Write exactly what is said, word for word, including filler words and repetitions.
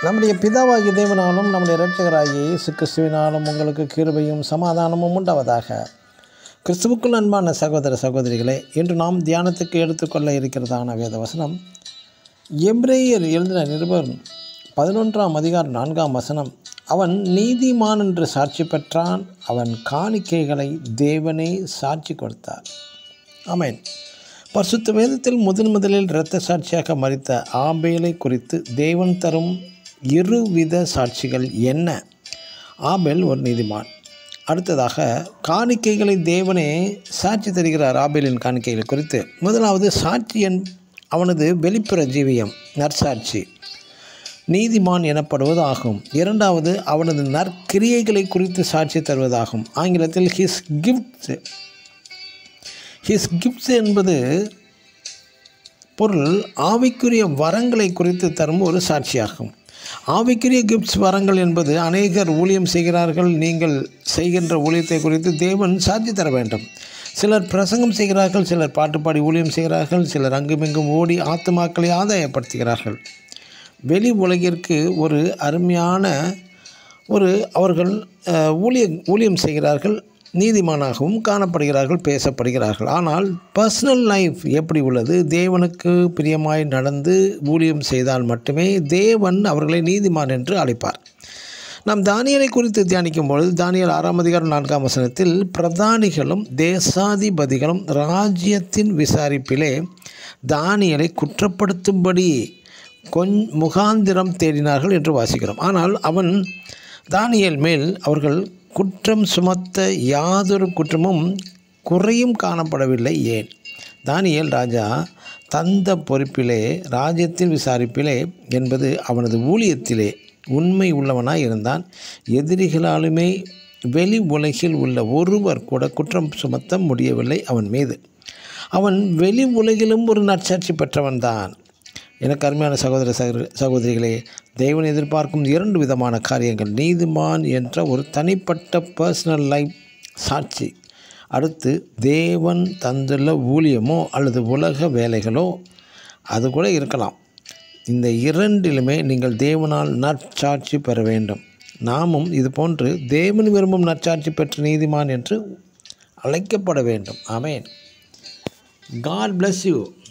நம்முடைய பிதாவாகிய தேவனாலும் நம்முடைய இரட்சகராகிய இயேசு கிறிஸ்துவினாலும் உங்களுக்கு கிருபையும் சமாதானமும் உண்டாவதாக. கிறிஸ்துவுக்குள் அன்பான சகோதர சகோதரிகளே, இன்று நாம் தியானத்துக்கு எடுத்துக்கொள்ள இருக்கிறதான வேத வசனம் எபிரேயர் எழுதின நிருபர் பதினொன்றாம் அதிகாரம் நான்காம் வசனம். அவன் நீதிமான் என்று சாட்சி பெற்றான், அவன் காணிக்கைகளை தேவனே சாட்சி கொடுத்தார். ஆமென். பரிசுத்த வேதத்தில் முதன் முதலில் இரத்த சாட்சியாக மரித்த ஆபேலை குறித்து தேவன் தரும் இருவித சாட்சிகள் என்ன? ஆபேல் ஒரு நீதிமான். அடுத்ததாக காணிக்கைகளை தேவனே சாட்சி தருகிறார். ஆபேலின் காணிக்கைகள் குறித்து முதலாவது சாட்சியன் அவனது வெளிப்புற ஜீவியம், நற்சாட்சி, நீதிமான் எனப்படுவது ஆகும். இரண்டாவது அவனது நற்கிரியைகளை குறித்து சாட்சி தருவதாகும். ஆங்கிலத்தில் ஹிஸ் கிஃப்ட்ஸ். ஹிஸ் கிஃப்ட்ஸ் என்பது பொருள் ஆவிக்குரிய வரங்களை குறித்து தரும் ஒரு சாட்சியாகும். ஆவிக்குரிய கிஃப்ட்ஸ், வரங்கள் என்பது அநேகர் ஊழியம் செய்கிறார்கள். நீங்கள் செய்கின்ற ஊழியத்தை குறித்து தேவன் சாட்சி தர வேண்டும். சிலர் பிரசங்கம் செய்கிறார்கள், சிலர் பாட்டு பாடி ஊழியம் செய்கிறார்கள், சிலர் அங்குமிங்கும் ஓடி ஆத்துமாக்களை ஆதாயப்படுத்துகிறார்கள். வெளி உலகிற்கு ஒரு அருமையான ஒரு அவர்கள் ஊழிய ஊழியம் செய்கிறார்கள், நீதிமானாகவும் காணப்படுகிறார்கள், பேசப்படுகிறார்கள். ஆனால் பர்சனல் லைஃப் எப்படி உள்ளது? தேவனுக்கு பிரியமாய் நடந்து ஊழியம் செய்தால் மட்டுமே தேவன் அவர்களை நீதிமான் என்று அழைப்பார். நாம் தானியேலை குறித்து தியானிக்கும் பொழுது தானியேல் ஆறாம் அதிகாரம் நான்காம் வசனத்தில் பிரதானிகளும் தேசாதிபதிகளும் ராஜ்யத்தின் விசாரிப்பிலே தானியேலை குற்றப்படுத்தும்படி கொஞ் முகாந்திரம் தேடினார்கள் என்று வாசிக்கிறோம். ஆனால் அவன் தானியேல் மேல் அவர்கள் குற்றம் சுமத்த யாதொரு குற்றமும் குறையும் காணப்படவில்லை. ஏன்? தானியேல் ராஜா தந்த பொறுப்பிலே, ராஜ்யத்தின் விசாரிப்பிலே என்பது அவனது ஊழியத்திலே உண்மை உள்ளவனாய் இருந்தான். எதிரிகளாலுமே வெளி உலகில் உள்ள ஒருவர் கூட குற்றம் சுமத்த முடியவில்லை அவன் மீது. அவன் வெளி உலகிலும் ஒரு நற்சாட்சி பெற்றவன்தான். எனக்கு அருமையான சகோதர சகோதரிகளே, தேவன் எதிர்பார்க்கும் இரண்டு விதமான காரியங்கள்: நீதிமான் என்ற ஒரு தனிப்பட்ட பர்சனல் லைஃப் சாட்சி, அடுத்து தேவன் தந்துள்ள ஊழியமோ அல்லது உலக வேலைகளோ அது கூட இருக்கலாம். இந்த இரண்டிலுமே நீங்கள் தேவனால் நற்சாட்சி பெற வேண்டும். நாமும் இது போன்று தேவன் விரும்பும் நற்சாட்சி பெற்ற நீதிமான் என்று அழைக்கப்பட வேண்டும். ஆமென். God bless you.